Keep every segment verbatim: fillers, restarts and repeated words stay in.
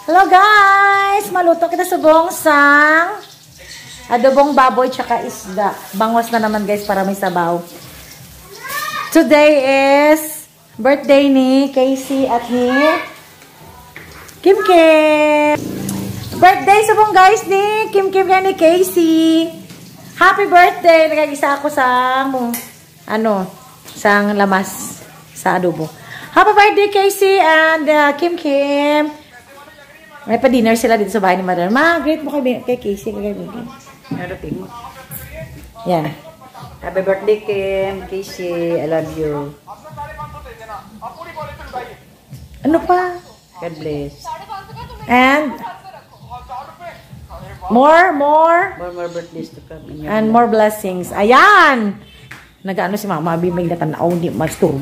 Hello guys! Maluto kita subong sang adobong baboy tsaka isda. Bangos na naman guys para may sabaw. Today is birthday ni Casey at ni Kim Kim. Birthday subong guys ni Kim Kim yan ni Casey. Happy birthday! Nagagisa ako sa ano, sang lamas sa adobo. Happy birthday Casey and uh, Kim Kim. May pa-dinner sila dito sa bahay ni Mother. Ma, great mo kay, kay Casey. Kay Kim. Narating mo. Yan. Happy birthday, Kim. Casey, I love you. Ano pa? God bless. And more, more. More, more birthdays to come. And more blessings. Ayan! Nag-ano si Mama, bimig na tanaw, hindi masturbo.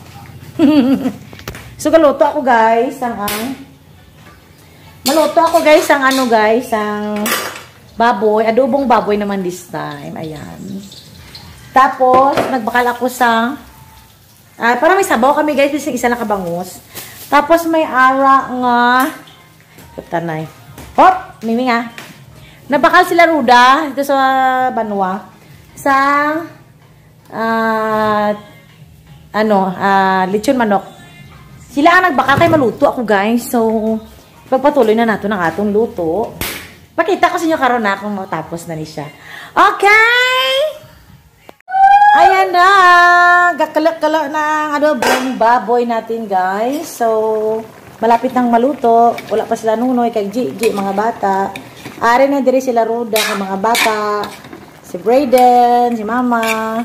So, galuto ako guys, ang ang maluto ako guys, ang ano guys, ang baboy, adobong baboy naman this time. Ayan. Tapos, nagbakal ako sa, ah, parang may sabaw kami guys, kasi isa na kabangus. Tapos, may ara nga, katanay. Hop! Mimi nga. Nabakal sila Ruda, dito sa Banwa, sa, ah, ano, uh, lechon manok. Sila ang nagbaka kay maluto ako guys. So, pagpatuloy na nato ng atong luto. Pakita ko sa inyo karon na kung matapos na ni siya. Okay! Ayan na! Gakalak-kalak na adobong baboy natin guys. So, malapit nang maluto. Wala pa sila nunoy kay Gigi, mga bata. Ari na diri sila Ruda kay mga bata. Si Brayden, si Mama.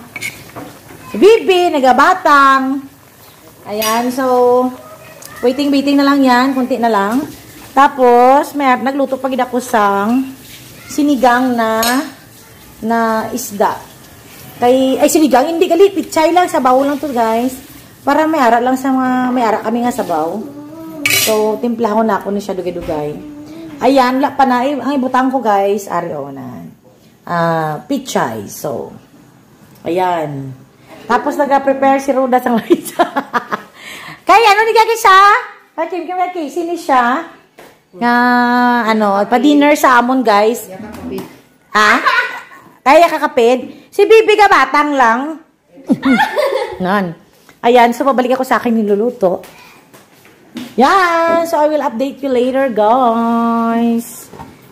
Bibi, nagabatang. Ayan, so, waiting-waiting na lang yan. Kunti na lang. Tapos, may nagluto pag ako sang sinigang na na isda. Kay, ay, sinigang, hindi gali. Pichay lang, sabaw lang to guys. Para may ara lang sa mga, may ara kami nga sabaw. So, timplahon na ako ni siya dugay-dugay. Ayan, la pa na, ang ibutang ko guys, arionan. Ah, uh, pichay. So, ayan. Tapos nag-prepare si Ruda sang Liza. Kaya ano ni gagi siya? Kim Kim at Casey ni siya. Nga ano, pa-dinner sa amon guys. Ha? Kaya kakapid. Si Bibi ga batang lang. Nan. Ayan, so babalik ako sa akin niluluto. Yan, so I will update you later guys.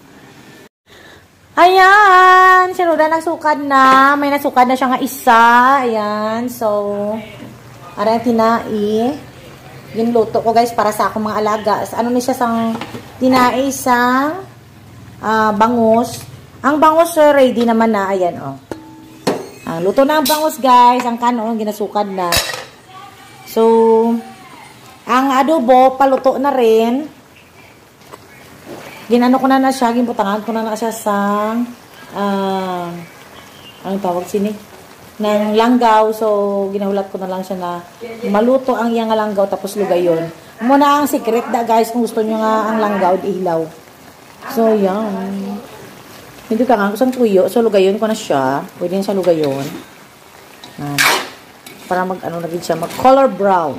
Ayan, si Ruda nagsukad na. May nasukad na siya nga isa. Ayan, so, aray tinai. Ginluto ko guys para sa akong mga alaga. Ano ni siya sang tinai sang uh, bangus. Ang bangus uh, ready naman na. Ayan, oh. Ang luto na ang bangus guys. Ang kanon, ginasukad na. So, ang adobo, paluto na rin. Ginano ko na na siya, ginbutangan ko na na siya sa uh, anong tawag sini? Ng langgaw. So, ginahulat ko na lang siya na maluto ang iyang langgaw tapos lugayon. Muna ang secret da guys kung gusto nyo nga ang langgaw ihilaw. So, yan. Hindi ka nga, kusang tuyo. So, lugayon ko na siya. Pwede na siya lugayon. Uh, para mag, ano na rin siya, mag color brown.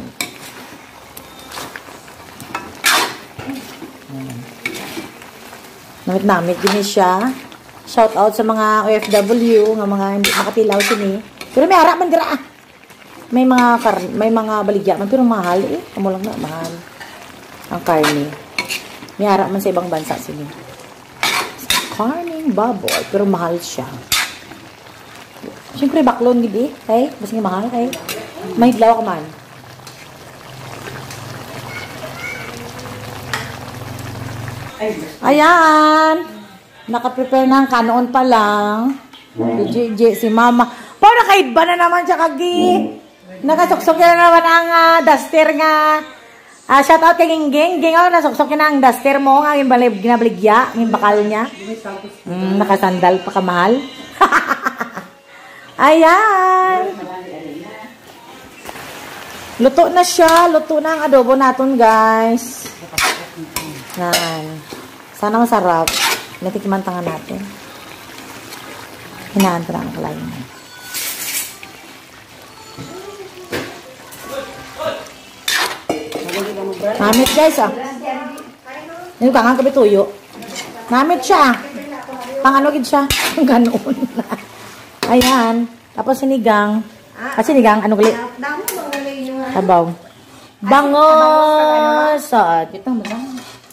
Namit-namit din siya. Shout out sa mga O F W, nga mga hindi makatilaw sini. Pero may harap man dira. May mga kar may mga baligya man pero mahal eh. Amo lang na mahal. Ang karne. May harap man sa ibang bansa sini. Karning baboy pero mahal siya. Siyempre baklon gid eh. Kay, basta mahal kay. May idlaw ka man. Ayan. Naka-prepare ng kanon pa lang. Si, si Mama. Para kahit ba na naman siya kagi. Nakasuksok na naman ang uh, duster nga. Uh, shout out kay Gingging. Ging, oh, nasuksok na ang duster mo. Ang ginabaligya. Ang bakal niya. Mm, nakasandal pa kamahal. Ayan. Luto na siya. Luto na ang adobo natin guys. Nan. Sana masarap. Natikiman tangan natin. Hinaan ko na ang kalayin. Amit guys ah. Ano ka nga kabi tuyo? Namit siya. Panganogid siya. Ganoon na. Ayan. Tapos sinigang. Ah, sinigang. Ano gali? Sabaw. Bangos. Saan? Ito mo lang.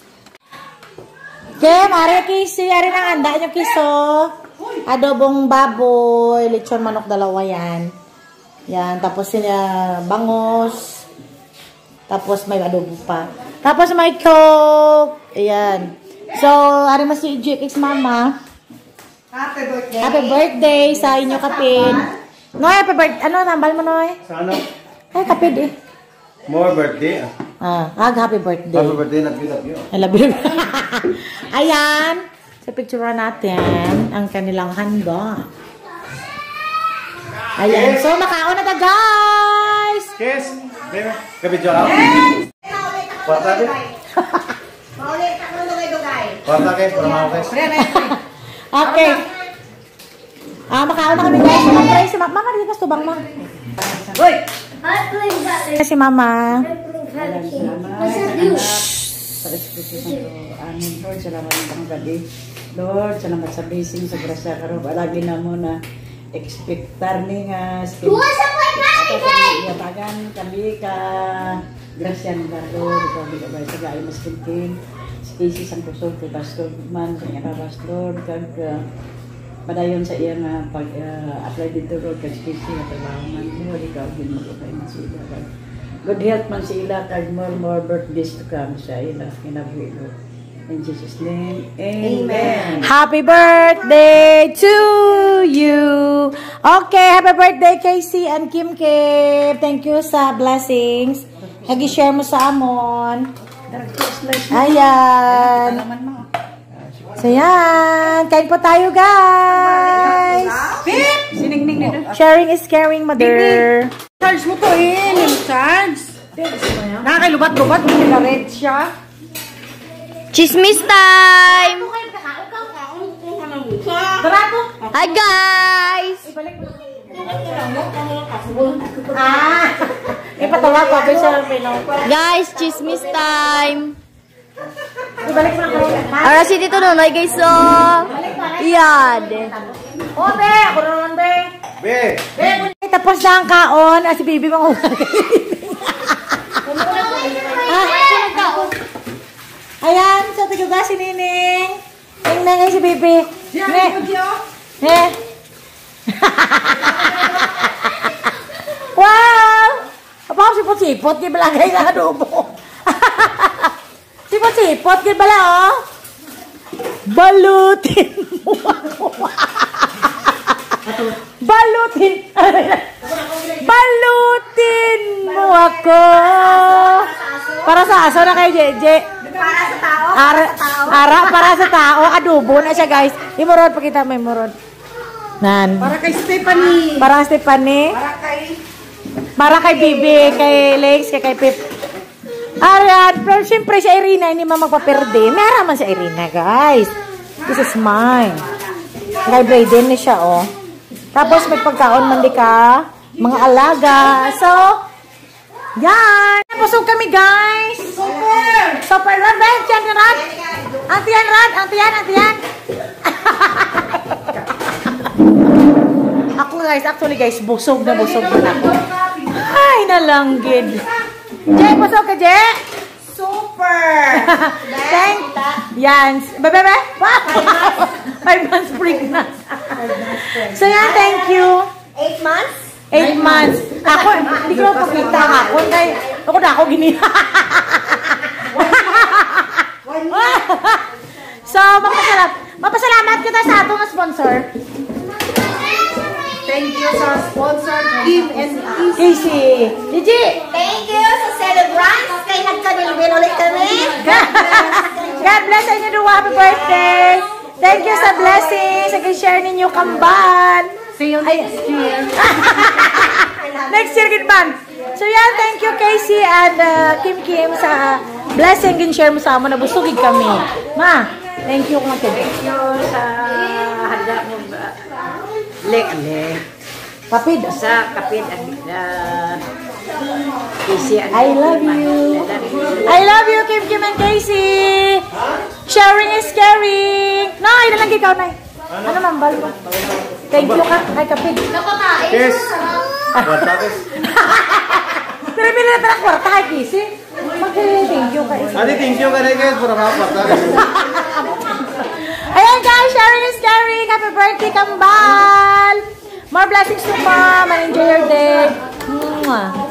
Okay, Maria Kisi. Ari nang anda nyo kiso. Adobong baboy. Lechon manok dalawa yan. Yan. Tapos yun, uh, bangos. Tapos may adobo pa. Tapos may coke. Ayan. So, ari mas si J X Mama. Happy birthday. Happy birthday sa inyo kapin. Noy, happy birthday. Ano, nambal mo, Noy? Sa ano? Ay, kapin eh. More birthday. Ah, ag happy birthday. Happy birthday, love you, love you. I love you. Ayan. Sa picture natin, ang kanilang handa. Ayan. So, makaon na ta, guys. Yes. Baby, kabidyo ka. Kwarta ke? Kwarta ke? Para mga guys. Okay. Ah, makaon na kami, guys. Mama, si Mama, dito ka tubang mo. Uy! Si Mama. Sa Espiritu Santo. Amen. Lord, salamat ng gabi. Lord, salamat sa blessing, sa grasya karon. Alagi na mo na expectar ni nga iyabagan kami ka grasya ng Lord. Kami ka ba sa gaya mas kintin. Stacey sang kusog kay Pastor man sa nga Pastor kag padayon sa iya nga pag uh, apply dito Lord kag Stacey nga trabaho man mo ikaw din magpapay man sila kag good health man sila kag more more birthdays to come sa ila kinabuhi Lord. In Jesus' name, amen. Happy birthday to you. Okay, happy birthday Casey and Kim Kim. Thank you sa blessings. Nag-share mo sa amon. Ayan. So yan. Kain po tayo guys. Sharing is caring, mother. Charge mo to eh. Charge. Nakakailubat-lubat. Red siya. Chismis time! Hi guys! Ah! Ipatawa ko ako sa Pino. Guys, chismis time! Ibalik mo na kayo. Ara si Tito Nonoy guys so! Iyad! Oh, be! Ako naman, be! Be! Be! Tapos na ang kaon. Ah, si Bibi mga Ayan, sa tigaga si Nining. Tingnan nga si Bibi. Ne. Ne. Wow! Apa ako sipot-sipot? Di balagay na adobo. Sipot-sipot. Di bala, oh. Balutin mo ako. Balutin. Balutin mo ako. Para sa aso na kay Jeje. Para sa tao. Ara, ara para sa tao. Adobo na siya, guys. Imurod, pakita mo imurod. Nan. Para kay Stephanie. Para kay Stephanie. Para kay... Para kay Bibi, kay Lex, kay kay Pip. Ayan, pero siyempre si Irina, hindi man magpaperde. Meron man si Irina, guys. This is mine. Kay Brayden ni siya, oh. Tapos may pagkaon man di ka. Mga alaga. So, yan. Pusog kami, guys. Super. Super. Rod, ba? Tiyan, Rod. Antiyan, Rod. Antiyan, antiyan. Ako, guys. Actually, guys, busog na busog na ako. Ay, nalanggid. Jay, busog ka, Jay? Super. Thank yan. Bebe, bebe. Wow. Five months pregnant. So, yan. Thank you. Eight months? Eight months. Ako, hindi ko na pakita ako. Kaya, ako na ako gini. So, mapasalamat. Mapasalamat kita sa atong sponsor. Thank you sa sponsor, Kim and Casey. Gigi. Thank you sa celebrants. Kaya nagkanilwin ulit kami. God bless sa inyo. Do happy birthday. Thank you sa blessings. Nag-share ninyo kamban. See you next year. Next year, good man. So, yan. Thank you, Casey and uh, Kim Kim sa blessing. Gin-share mo sa amo. Nabusugid kami. Ma, thank you kung matindi. Thank you sa handa mo ba? Le, le. Kapid. Sa kapit at uh, Casey and I love you. I love you, Kim Kim and Casey. is caring. Nay, nalang ikaw, Nay. Ano mambal mo? Thank you ka. Ay, kapig. Kiss. Kwarta, kiss. Pero bila na kwarta kay Kisi. Mag-thank you ka. Adi, thank you ka na, guys. Pura mga kwarta, kiss. Ayan guys, sharing is caring. Happy birthday, Kambal. More blessings to mom and enjoy your day. Mwah.